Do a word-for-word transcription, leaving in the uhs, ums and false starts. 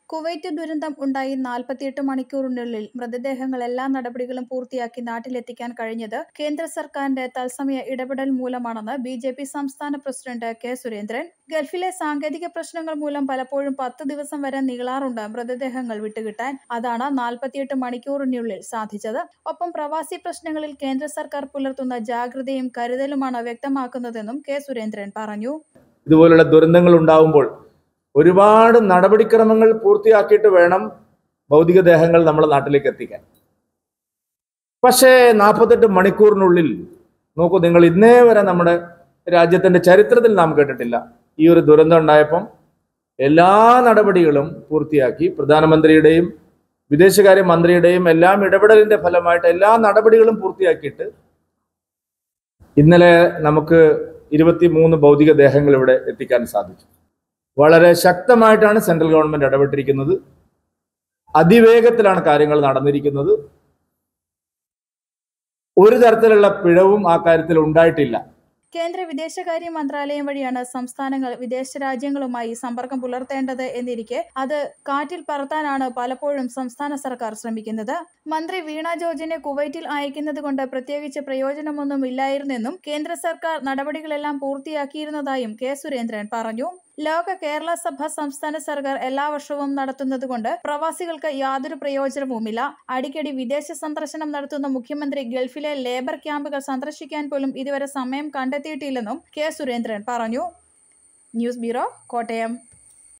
Kuwait ദുരന്തം ഉണ്ടായി നാൽപ്പത്തിയെട്ട് മണിക്കൂറിനുള്ളിൽ മൃതദേഹങ്ങൾ എല്ലാ നടപടികളും പൂർത്തിയാക്കി നാട്ടിലെത്തിക്കാൻ കഴിഞ്ഞത് കേന്ദ്ര സർക്കാരിന്റെ തത്സമയ ഇടപെടൽ മൂലമാണെന്ന് ബി ജെ പി സംസ്ഥാന പ്രസിഡന്റ് കെ സുരേന്ദ്രൻ. ഗൾഫിലെ സാങ്കേതിക പ്രശ്നങ്ങൾ മൂലം പലപ്പോഴും പത്ത് ദിവസം വരെ നീളാറുണ്ട് മൃതദേഹങ്ങൾ വിട്ടുകിട്ടാൻ. അതാണ് നാൽപ്പത്തിയെട്ട് മണിക്കൂറിനുള്ളിൽ സാധിച്ചത്. ഒപ്പം പ്രവാസി പ്രശ്നങ്ങളിൽ കേന്ദ്ര സർക്കാർ പുലർത്തുന്ന ജാഗ്രതയും കരുതലുമാണ് വ്യക്തമാക്കുന്നതെന്നും കെ സുരേന്ദ്രൻ പറഞ്ഞു. ഇതുപോലുള്ള ദുരന്തങ്ങൾ ഉണ്ടാവുമ്പോൾ ഒരുപാട് നടപടിക്രമങ്ങൾ പൂർത്തിയാക്കിയിട്ട് വേണം ഭൗതികദേഹങ്ങൾ നമ്മുടെ നാട്ടിലേക്ക് എത്തിക്കാൻ. പക്ഷേ നാൽപ്പത്തെട്ട് മണിക്കൂറിനുള്ളിൽ നോക്കൂ, നിങ്ങൾ ഇന്നേ വരെ നമ്മുടെ രാജ്യത്തിന്റെ ചരിത്രത്തിൽ നാം കേട്ടിട്ടില്ല. ഈ ഒരു ദുരന്തം ഉണ്ടായപ്പം എല്ലാ നടപടികളും പൂർത്തിയാക്കി പ്രധാനമന്ത്രിയുടെയും വിദേശകാര്യ മന്ത്രിയുടെയും എല്ലാം ഇടപെടലിന്റെ ഫലമായിട്ട് എല്ലാ നടപടികളും പൂർത്തിയാക്കിയിട്ട് ഇന്നലെ നമുക്ക് ഇരുപത്തി മൂന്ന് ഭൗതിക ദേഹങ്ങൾ ഇവിടെ എത്തിക്കാൻ സാധിച്ചു. വളരെ ശക്തമായിട്ടാണ് സെൻട്രൽ ഗവൺമെന്റ് ഇടപെട്ടിരിക്കുന്നത്. അതിവേഗത്തിലാണ് കാര്യങ്ങൾ നടന്നിരിക്കുന്നത്. ഒരു തരത്തിലുള്ള പിഴവും ആ കാര്യത്തിൽ ഉണ്ടായിട്ടില്ല. കേന്ദ്ര വിദേശകാര്യ മന്ത്രാലയം വഴിയാണ് സംസ്ഥാനങ്ങൾ വിദേശ രാജ്യങ്ങളുമായി സമ്പർക്കം പുലർത്തേണ്ടത് എന്നിരിക്കെ അത് കാറ്റിൽ പറത്താനാണ് പലപ്പോഴും സംസ്ഥാന സർക്കാർ ശ്രമിക്കുന്നത്. മന്ത്രി വീണ ജോർജിനെ കുവൈറ്റിൽ അയക്കുന്നത് കൊണ്ട് പ്രത്യേകിച്ച് പ്രയോജനമൊന്നും ഇല്ലായിരുന്നെന്നും കേന്ദ്ര സർക്കാർ നടപടികളെല്ലാം പൂർത്തിയാക്കിയിരുന്നതായും കെ സുരേന്ദ്രൻ പറഞ്ഞു. ലോക കേരള സഭ സംസ്ഥാന സർക്കാർ എല്ലാ വർഷവും നടത്തുന്നത് കൊണ്ട് പ്രവാസികൾക്ക് യാതൊരു പ്രയോജനവുമില്ല. അടിക്കടി വിദേശ സന്ദർശനം നടത്തുന്ന മുഖ്യമന്ത്രി ഗൾഫിലെ ലേബർ ക്യാമ്പുകൾ സന്ദർശിക്കാൻ പോലും ഇതുവരെ സമയം കണ്ടെത്തിയിട്ടില്ലെന്നും കെ സുരേന്ദ്രൻ പറഞ്ഞു. News bureau, Kottayam.